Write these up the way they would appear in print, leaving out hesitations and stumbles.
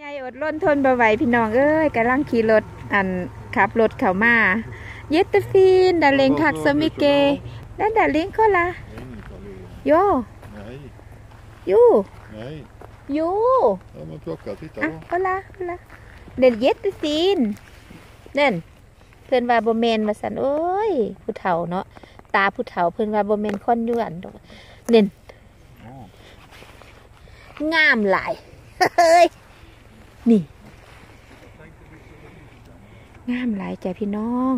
ยายอดล้นทนบ่ไหวพี่น้องเอ้ยกำลังขี่รถขับรถเข้ามาเยตฟินดาเลงคักสมิเกแล้วดาเลงก็ละโยยูยูก็ละเด่นเยตฟินเด่นเพื่อนว่าบ่แมนมาสันโอ้ยผู้เฒ่าเนาะตาผู้เฒ่าเพื่อนว่าบ่แมนคนยวนเด่นงามหลายเฮ้ยนี่งามหลายใจพี่น้อง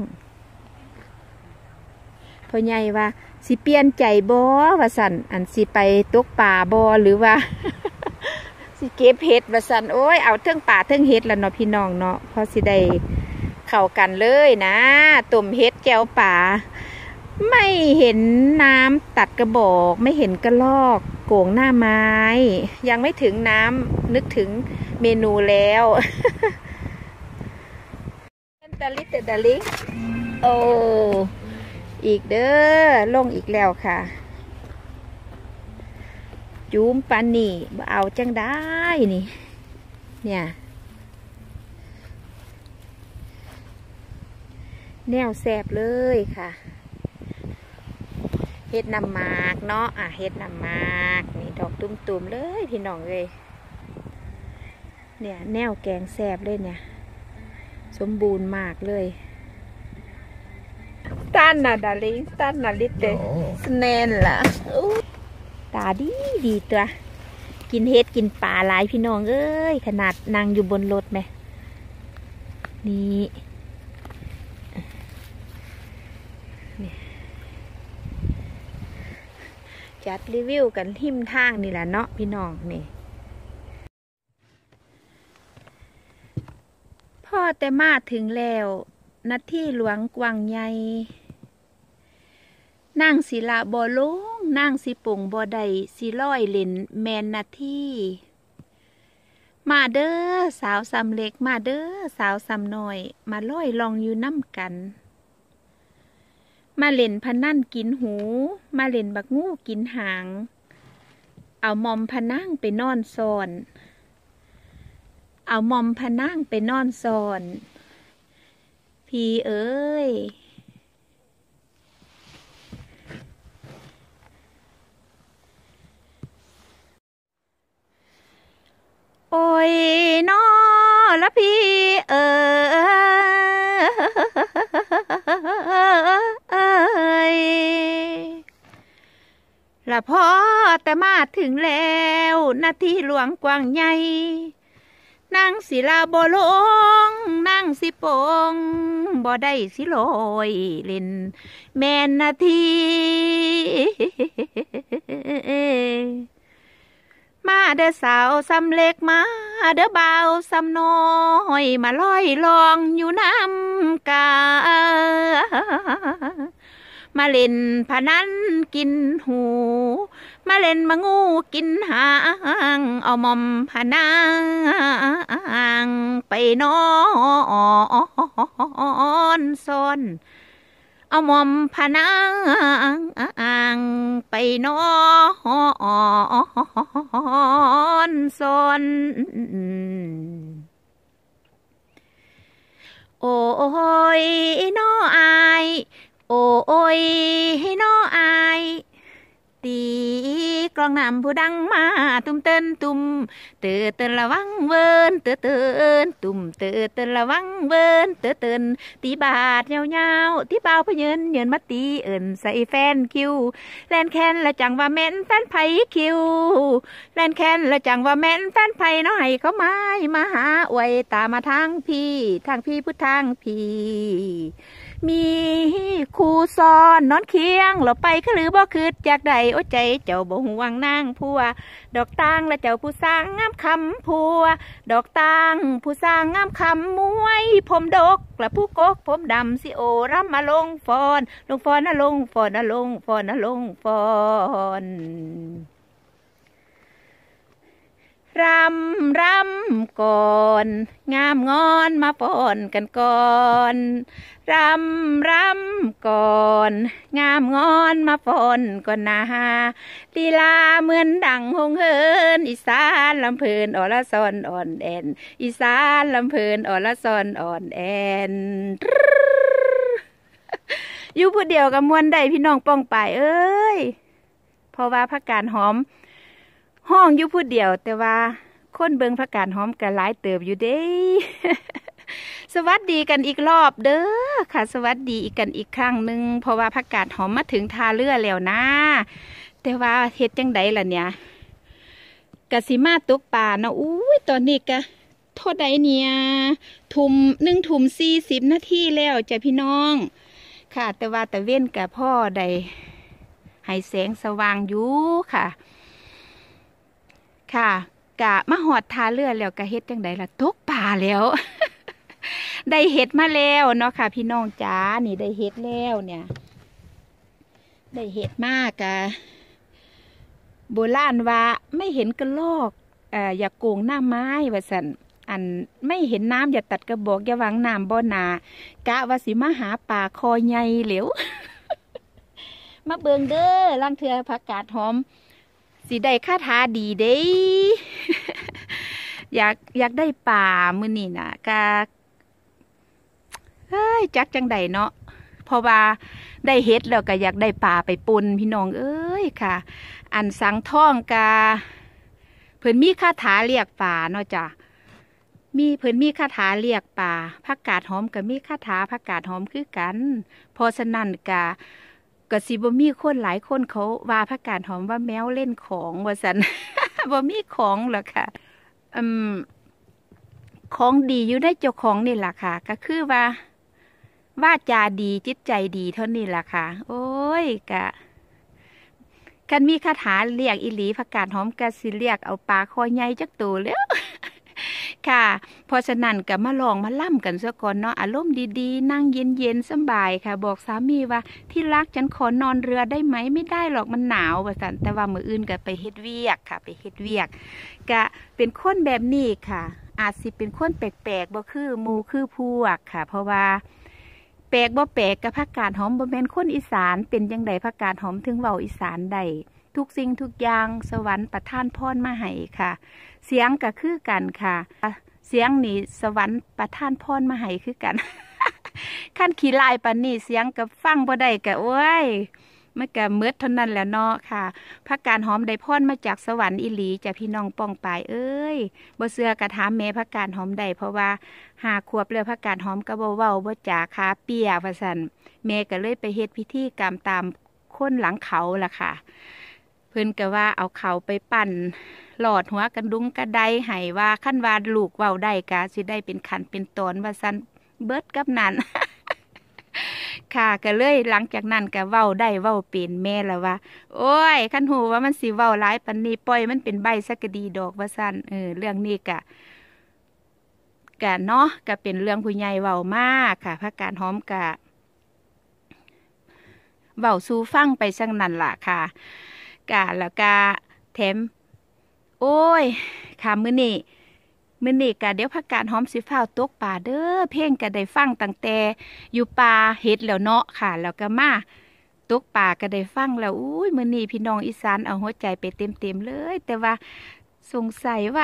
พ่อใหญ่ว่าสิเปลี่ยนใจบ่ว่าสันสิไปตกป่าบ่หรือว่า สิเก็บเห็ดว่าสันโอ้ยเอาเทิงป่าเทิงเห็ดแล้วเนาะพี่น้องเนาะพอสิได้เข้ากันเลยนะต้มเห็ดแก้วป่าไม่เห็นน้ำตัดกระบอกไม่เห็นกระลอกโก่งหน้าไม้ยังไม่ถึงน้ำนึกถึงเมนูแล้วดาลิตดาลิโออีกเด้อลงอีกแล้วค่ะจูมปานนี่เอาจังได้นี่เนี่ยแนวแสบเลยค่ะเฮ็ดน้ำหมากเนาะเฮ็ดน้ำหมากนี่ดอกตุ่มๆเลยพี่น้องเลยเนี่ยแนวแกงแสบเลยเนี่ยสมบูรณ์มากเลยตันน่ะดาริงตันน่ะลิตเดสแนนล่ะตาดีตัวกินเฮ็ดกินปลาหลายพี่น้องเอ้ยขนาดนั่งอยู่บนรถไหมนี่จัดรีวิวกันทิมทางนี่แหละเนาะพี่น้องนี่พ่อแต่มาถึงแล้วนาที่หลวงกวางใหญ่นั่งศิลาบ่ลงนั่งสิปุ่งบ่ได้สิร้อยเล่นแมนนาที่มาเด้อสาวซ้ำเล็กมาเด้อสาวซ้ำน้อยมาร้อยลองอยู่น้ำกันมาเล่นพนันกินหูมาเล่นบักงูกินหางเอามอมพนังไปนอนซอนเอามอมพนังไปนอนซอนพี่เอ้ยโอ้ยน้อละพี่เอ้ยละพ่อแต่มาถึงแล้วนาทีหลวงกวางใหญ่นั่งศิลาบ่ลงนั่งสิปงบ่ได้สิลอยเล่นแม่นนาทีมาเด้อสาวซ้ำเล็กมาเด้อเบาซ้ำน้อยมาลอยลองอยู่น้ำกามาเล่นพนันกินหูมาเล่นมางูกินหางเอามอมพนังไปนอนซอนเอามอมพนังไปนอนซอนโอ้ยน้ออายโอ้ยน้ออายตีกลองน้ำผู้ดังมาตุ้มเต้นตุ้มเตือนเตือนระวังเวินเตือนเตือนตุ้มเตือนเตือนระวังเวินเตือนเตือนตีบาดยาวๆตีเบาพเยินเยินมาตีเอิญใส่แฟนคิวแลนแคนละจังว่าแม่นแฟนไผ่คิวแลนแคนละจังว่าแม่นแฟนไผ่น้อยเขามาหาอวยตามาทางพี่พุทธทางพี่มีคู่ซ้อนนอนเคียงเราไปคือหรือบ่คืดจากใดโอ้ใจเจ้าบ่ห่วงนางผัวดอกตางและเจ้าผู้สร้างงามคำผัวดอกตางผู้สร้างงามคำมวยผมดกและผู้กกผมดำสิโอรำมาลงฟอนนะลงฟอนนะลงฟอนนะลงฟอนรำก่อนงามงอนมาป้อนกันก่อนรำก่อนงามงอนมาป้อนก่อนนะลีลาเหมือนดังหงเหินอีสานลำเพลินอรสอนอ่อนแอนอีสานลำเพลินอรสอนอ่อนแอนอยู่ผู้เดียวกับมวนใดพี่น้องป้องไปเอ้ยเพราะว่าผักกาดหอมห้องอยู่ผู้เดียวแต่ว่าคนเบิงผักกาดหอมกันหลายเติบอยู่เด้ สวัสดีกันอีกรอบเด้อค่ะสวัสดีอีกกันอีกครั้งหนึ่งเพราะว่าผักกาดหอมมาถึงท่าเรือแล้วนะแต่ว่าเฮ็ดจังไดล่ะเนี่ยกะสิมาตกปลาเนาะอุ้ยตอนนี้กะเท่าใดเนี่ยทุ่ม 40 นาทีแล้วจ้ะพี่น้องค่ะแต่ว่าตะเว้นกับพ่อใดให้แสงสว่างอยู่ค่ะค่ะกะมาหอดท่าเรือแล้วกะเฮ็ดจังไดล่ะตกปลาแล้ว ได้เฮ็ดมาแล้วเนาะค่ะพี่น้องจ๋านี่ได้เฮ็ดแล้วเนี่ยได้เฮ็ดมากกะโบราณว่าไม่เห็นกระลอกอย่าโกงหน้าไม้ว่าซั่นอันไม่เห็นน้ำอย่าตัดกระบอกอย่าหวังน้ำบ่หนากะว่าสิมาหาปลาคอใหญ่เหลว มาเบิงเด้อล่างเทือผักกาดหอมสิได้คาถาดีเด้ อยากได้ป่ามื้อนี้น่ะกะเฮ้ยจักจังใดเนาะเพราะว่าได้เฮ็ดแล้วก็อยากได้ป่าไปปนพี่น้องเอ้ยค่ะอันสังท่องกะเพิ่นมีคาถาเรียกป่าเนาะจ้ะเพิ่นมีคาถาเรียกป่าผักกาดหอมก็มีคาถาผักกาดหอมคือกันเพราะฉะนั้นก็สิบ่มีคนหลายคนเขาว่าผักกาดหอมว่าแมวเล่นของว่าซั่น บ่มีของหรอกค่ะของดีอยู่ในเจ้าของนี่ล่ะค่ะก็คือว่าจาดีจิตใจดีเท่านี้ล่ะค่ะโอ้ยกะคันมีคาถาเรียกอีหลีผักกาดหอมก็สิเรียกเอาปลาคอใหญ่จักตัวแล้ว ค่ะเพราะฉะนั้นก็มาลองมาล่ำกันซะก่อนเนาะอารมณ์ดีๆนั่งเย็นๆสบายค่ะบอกสามีว่าที่รักฉันขอนอนเรือได้ไหมไม่ได้หรอกมันหนาวว่าซั่นแต่ว่ามื้ออื่นก็ไปเฮ็ดเวียกค่ะไปเฮ็ดเวียกก็เป็นคนแบบนี้ค่ะอาจสิเป็นคนแปลกๆบ่คือหมู่คือพวกค่ะเพราะว่าแปลกบ่แปลกกับผักกาดหอมบ่แม่นคนอีสานเป็นจังไดผักกาดหอมถึงเว้าอีสานได้ทุกสิ่งทุกอย่างสวรรค์ประทานพรมาให้ค่ะเสียงก็คือกันค่ะเสียงนี่สวรรค์ประทานพรมาให้คือกัน ขั้นขี้ลายปานนี้เสียงกับฟังบ่ได้ก็โอ้ยมันก็มืดเท่านั้นแหละเนาะค่ะผักกาดหอมได้พรมาจากสวรรค์อีหลีจ้ะพี่น้องป้องปายเอ้ยบ่เชื่อก็ถามแม่ผักกาดหอมได้เพราะว่า5 ขวบแล้วผักกาดหอมก็บ่เว้าบ่จาขาเปียว่าซั่นแม่ก็เลยไปเฮ็ดพิธีกรรมตามคนหลังเขาล่ะค่ะเพิ่นก็ว่าเอาเขาไปปั่นหลอดหัวกันดุงกระไดให้ว่าขั้นว่าลูกเว้าได้กะสิได้เป็นขันเป็นตอนว่าซั่นเบิดกับนั้น ค่ะก็เลยหลังจากนั้นก็เว้าได้เว้าเป็นแม่แล้วว่าโอ้ยคันหูว่ามันสิเว้าหลายปานนี้ปล่อยมันเป็นใบสักกะดีดอกว่าซั่นเรื่องนี้กะเนาะก็เป็นเรื่องผู้ใหญ่เว้ามากค่ะผักกาดหอมกะเว้าสู่ฟังไปจังนั้นล่ะค่ะกะแล้วก็แถมโอ้ยค่ะมื้อนี้กะเดี๋ยวผักกาดหอมสิฟ้าวตกป่าเด้อเพลงก็ได้ฟังตั้งแต่อยู่ป่าเฮ็ดแล้วเนาะค่ะแล้วก็มาตกป่าก็ได้ฟังแล้วอุ้ยมื้อนี้พี่น้องอีสานเอาหัวใจไปเต็มๆเลยแต่ว่าสงสัยว่า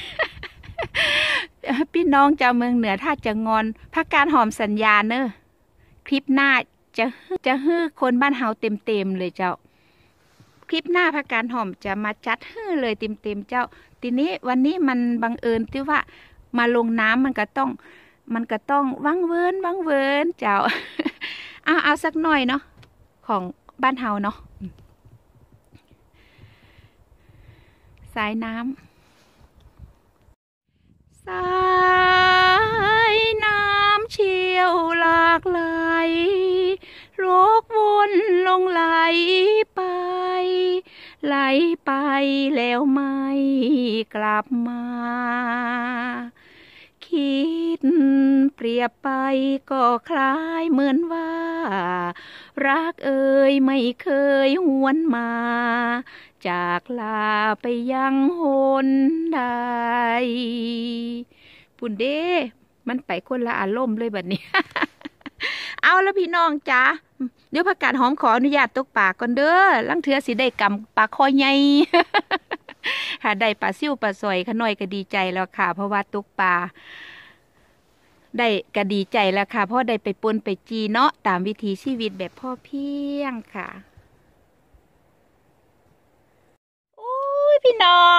พี่น้องชาวเมืองเหนือถ้าจะงอนผักกาดหอมสัญญาเนอะคลิปหน้าจะฮื้อคนบ้านเฮาเต็มเลยเจ้าคลิปหน้าผักกาดหอมจะมาจัดฮื้อเลยเต็มเจ้าทีนี้วันนี้มันบังเอิญที่ว่ามาลงน้ำมันก็ต้องวังเวินเจ้า เอาสักหน่อยเนาะของบ้านเฮาเนาะสายน้ำสายน้ำเชี่ยวหลากไหลโรกวนลงไหลไปแล้วไม่กลับมาคิดเปรียบไปก็คล้ายเหมือนว่ารักเอ่ยไม่เคยหวนมาจากลาไปยังหนใดปุ่นเด้มันไปคนละอารมณ์เลยแบบนี้ เอาแล้วพี่น้องจ้าเดี๋ยวผักกาดหอมขออนุญาตตกปลาก่อนเด้อลังเทือสิได้กำปลาคอใหญ่ ค่ะได้ปลาซิ่วปลาสอยขน่อยก็ดีใจแล้วค่ะเพราะว่าตกปลาได้ก็ดีใจแล้วค่ะเพราะได้ไปปนไปจีเนาะตามวิถีชีวิตแบบพ่อเพียงค่ะโอ้ยพี่น้อง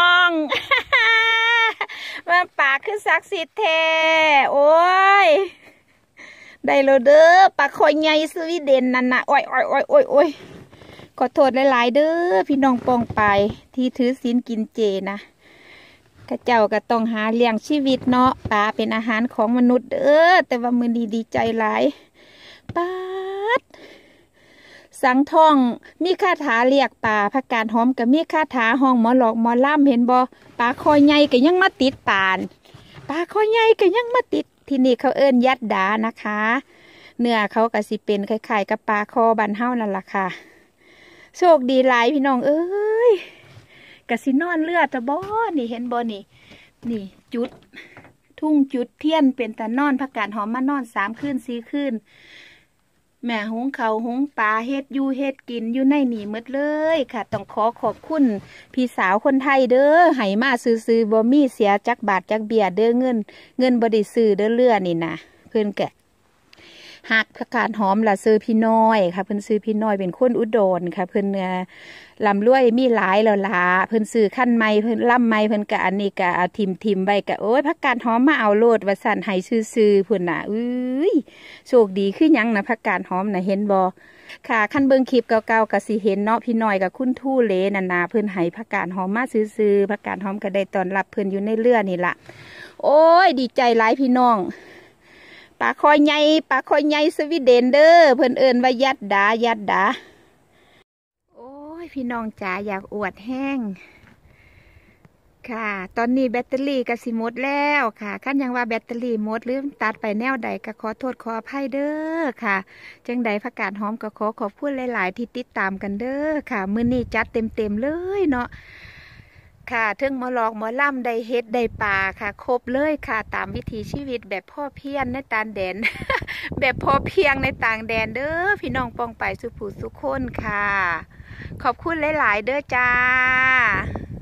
มาปลาคือศักดิ์สิทธิ์แท้โอ้ยได้แล้วเด้อปลาคอยใหญ่สวีเดนนั่นน่ะโอ้ยโอ้ยโอ้ยโอ้ยโอ้ยขอโทษหลายๆเด้อพี่น้องปองไปที่ถือศีลกินเจนะข้าเจ้าก็ต้องหาเลี้ยงชีวิตเนาะปลาเป็นอาหารของมนุษย์เด้อแต่ว่ามื้อนี้ดีใจหลายปาดสังทองมีคาถาเรียกปลาผักกาดหอมกับมีคาถาห้องหมอหลอกหมอล่ำเห็นบ่ปลาคอยใหญ่ก็ยังมาติดปานปลาคอยใหญ่ก็ยังมาติดที่นี่เขาเอิ้นยัดดานะคะเนื้อเขาก็สิเป็นคล้ายๆกับปลาคอบันเฮานั่นล่ะค่ะโชคดีหลายพี่น้องเอ้ยกะสินอนเลือดตะบ่นี่เห็นบ่นี่นี่จุดทุ่งจุดเทียนเป็นตะนอนผักกาดหอมมานอน3 คืน 4 คืนแม่หุงเขาวหุงปลาเฮ็ดอยู่เฮ็ดกินอยู่ในนี่หมดเลยค่ะต้องขอบคุณพี่สาวคนไทยเด้อให้มาซื้อบ่มีเสียจักบาทจักเบียเด้อเงินบ่ได้ซื้อเด้อเลือนี่นะเพิ่นแกะหักผักกาดหอมล่ะซื้อพี่น้อยค่ะเพิ่นซื้อพี่น้อยเป็นคนอุดรค่ะเพิ่นลำรวยมีหลายแล้วล่ะเพิ่นซื้อขั้นไม้เพิ่นล่ำไม้เพิ่นกะอันนี้กะเอาทิมไว้กะโอ้ยผักกาดหอมมาเอาโลดว่าสั่นให้ซื้อพุ่นน่ะโชคดีคือหยังนะผักกาดหอมน่ะเห็นบ่ค่ะคันเบิ่งคลิปเก่าๆก็สิเห็นเนาะพี่น้อยกับคุณทู่เลนั่นน่ะเพิ่นให้ผักกาดหอมมาซื้อผักกาดหอมก็ได้ต้อนรับเพิ่นอยู่ในเรือนี่ล่ะโอ้ยดีใจหลายพี่น้องปลาคอยใหญ่สวีเดนเด้อเพิ่นเอิ้นว่ายัดดาโอ้ยพี่น้องจ๋าอยากอวดแห้งค่ะตอนนี้แบตเตอรี่ก็สิหมดแล้วค่ะคันยังว่าแบตเตอรี่หมดหรือตัดไปแนวใดก็ขอโทษขออภัยเด้อค่ะจังใดผักกาดหอมก็ขอบคุณหลายๆที่ติดตามกันเด้อค่ะมื้อนี้จัดเต็มเลยเนาะค่ะถึงหมอหลอกหมอล่ำได้เฮ็ดได้ปลาค่ะครบเลยค่ะตามวิถีชีวิตแบบพ่อเพียงในต่างแดน แบบพอเพียงในต่างแดนเด้อพี่น้องปองไปสุผู้สุคนค่ะขอบคุณหลายๆเด้อจ้า